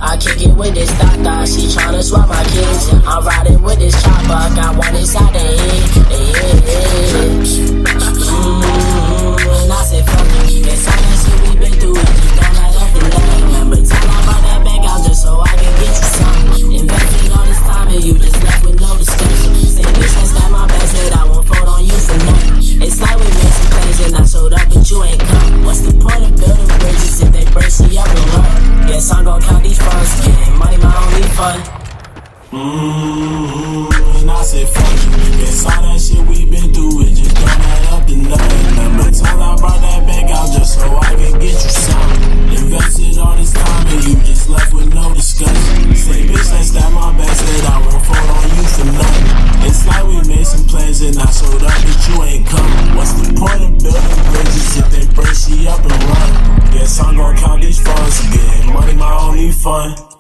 I kick it with this Tata, she tryna swap my kids. I'm riding with this chopper, got one inside the head. And I said fuck it, it's all that shit we been through, it just don't add up to nothing. Remember time I brought that back out just so I can get you something. Invested all this time and you just left with no discussion. Say bitch, that's not my best, said I won't fold on you for nothing. It's like we made some plans and I showed up but you ain't come. What's the point of building bridges if they break you up and run? Guess I'm gon' count these funds, getting money my only fun. And I said fuck it, it's all that shit we been through, it just don't add up to nothing. Remember time I brought that back out just so I can get you something. Invested all this time and you just left with no discussion. Say bitch, that's that my bad, said I won't fall on you for nothing. It's like we made some plans and I showed up but you ain't come. What's the point of building bridges if they break she up and run? Guess I'm gon' count these funds, getting money my only fun.